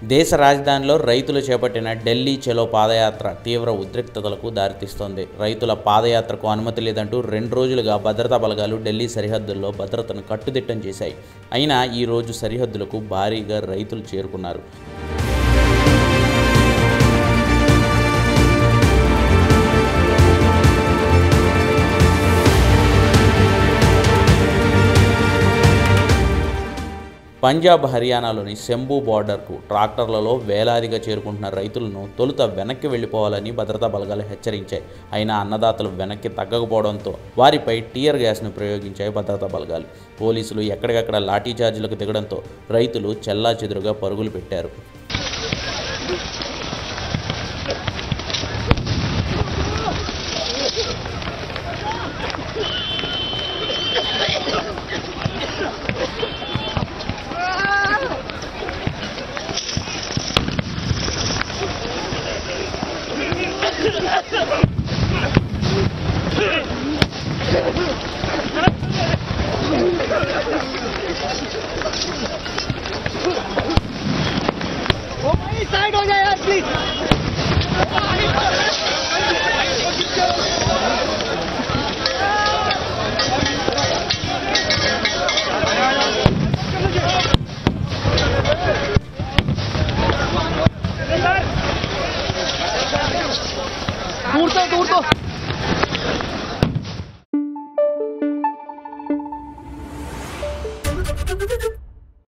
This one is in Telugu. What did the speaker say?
దేశ రాజధానిలో రైతులు చేపట్టిన ఢిల్లీ చలో పాదయాత్ర తీవ్ర ఉద్రిక్తతలకు దారితీస్తోంది. రైతుల పాదయాత్రకు అనుమతి లేదంటూ 2 రోజులుగా భద్రతా బలగాలు ఢిల్లీ సరిహద్దుల్లో భద్రతను కట్టుదిట్టం చేశాయి. అయినా ఈ రోజు సరిహద్దులకు భారీగా రైతులు చేరుకున్నారు. పంజాబ్, హర్యానాలోని శంభూ బోర్డర్కు ట్రాక్టర్లలో వేలాదిగా చేరుకుంటున్న రైతులను తొలుత వెనక్కి వెళ్లిపోవాలని భద్రతా బలగాలు హెచ్చరించాయి. అయినా అన్నదాతలు వెనక్కి తగ్గకపోవడంతో వారిపై టీయర్ గ్యాస్ను ప్రయోగించాయి భద్రతా బలగాలు. పోలీసులు ఎక్కడికక్కడ లాఠీచార్జీలకు దిగడంతో రైతులు చెల్లాచెదురుగా పరుగులు పెట్టారు. साइड हो जाए यार प्लीज। दूर तो